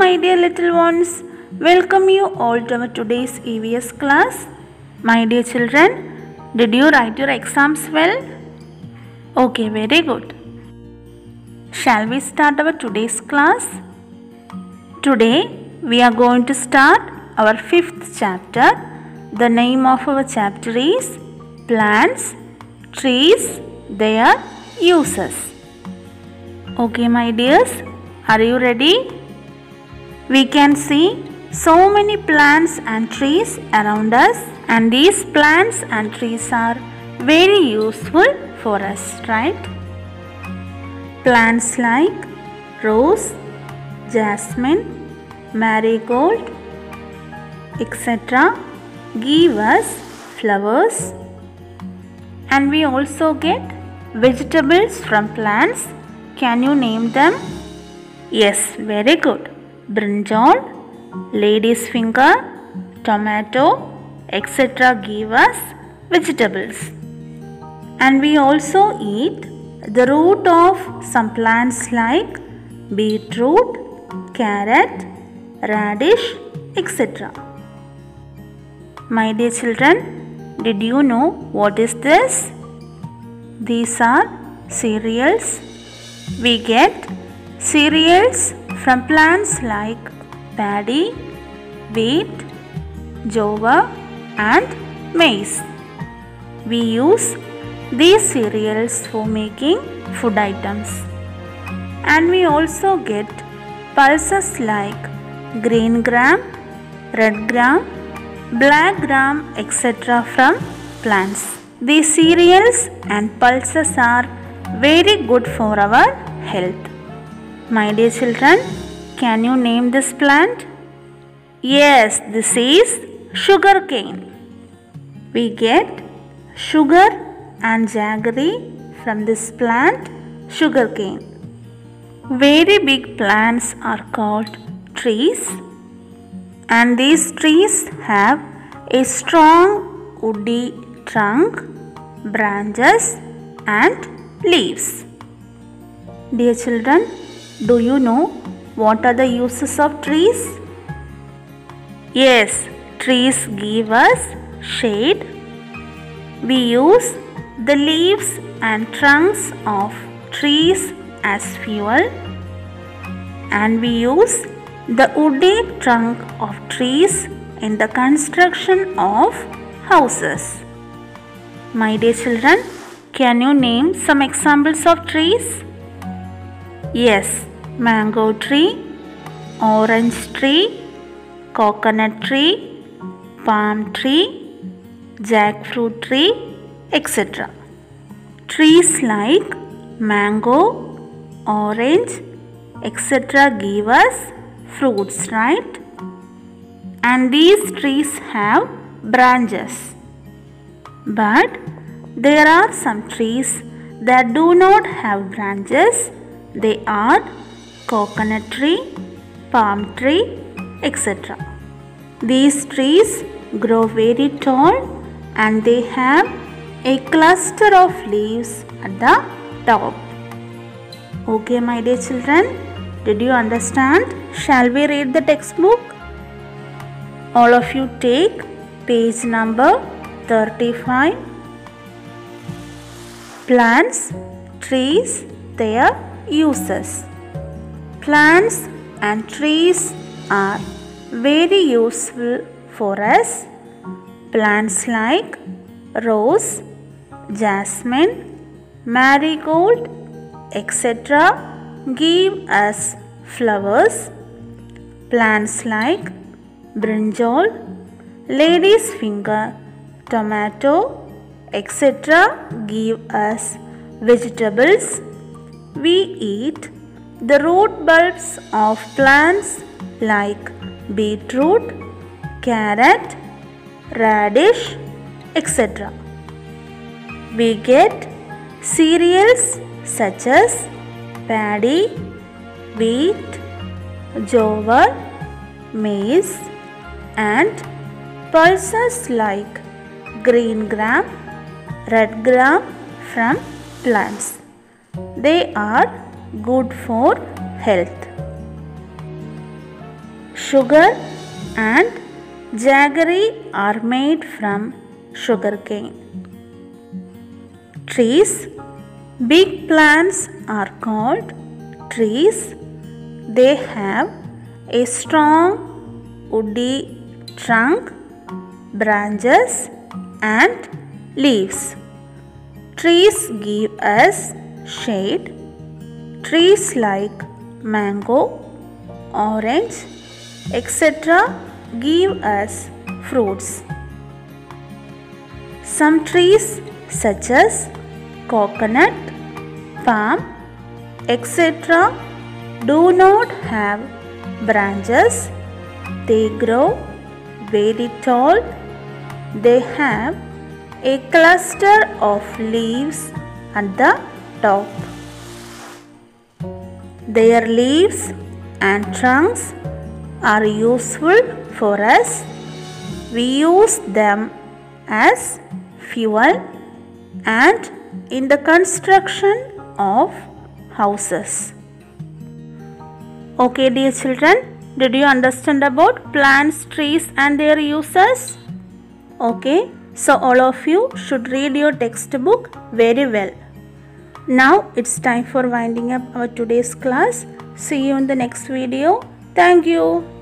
my dear little ones, welcome you all to our today's EVS class. My dear children, did you write your exams well? Okay, very good. Shall we start our today's class? Today we are going to start our 5th chapter. The name of our chapter is Plants, Trees, Their Uses. Okay my dears, are you ready? We can see so many plants and trees around us, and these plants and trees are very useful for us, right? Plants like rose, jasmine, marigold, etc. give us flowers, and we also get vegetables from plants. Can you name them? Yes, very good. Brinjal, lady's finger, tomato, etc. give us vegetables. And we also eat the root of some plants like beetroot, carrot, radish, etc. My dear children, did you know what is this? These are cereals. We get cereals from plants like paddy, wheat, jowar and maize. We use these cereals for making food items. And we also get pulses like green gram, red gram, black gram, etc. from plants. These cereals and pulses are very good for our health. My dear children, can you name this plant? Yes, this is sugar cane. We get sugar and jaggery from this plant, sugar cane. Very big plants are called trees, and these trees have a strong woody trunk, branches and leaves. Dear children, do you know what are the uses of trees? Yes, trees give us shade. We use the leaves and trunks of trees as fuel, and we use the woody trunk of trees in the construction of houses. My dear children, can you name some examples of trees? Yes, mango tree, orange tree, coconut tree, palm tree, jackfruit tree, etc. Trees like mango, orange, etc. give us fruits, right? And these trees have branches. But there are some trees that do not have branches. They are coconut tree, palm tree, etc. These trees grow very tall and they have a cluster of leaves at the top. Okay, my dear children, did you understand? Shall we read the textbook? All of you take page number 35. Plants, trees, their uses. Plants and trees are very useful for us. Plants like rose, jasmine, marigold, etc. give us flowers. Plants like brinjal, lady's finger, tomato, etc. give us vegetables. We eat the root bulbs of plants like beetroot, carrot, radish, etc. We get cereals such as paddy, wheat, jowar, maize, and pulses like green gram, red gram from plants. They are good for health. sugar and jaggery are made from sugarcane. Trees. Big plants are called trees. They have a strong woody trunk, branches and leaves. Trees give us shade. Trees like mango, orange, etc. give us fruits. Some trees such as coconut, palm, etc. do not have branches. They grow very tall. They have a cluster of leaves at the top. Their leaves and trunks are useful for us. We use them as fuel and in the construction of houses. Okay, dear children, did you understand about plants, trees and their uses? Okay, so all of you should read your textbook very well. Now it's time for winding up our today's class. See you in the next video. Thank you.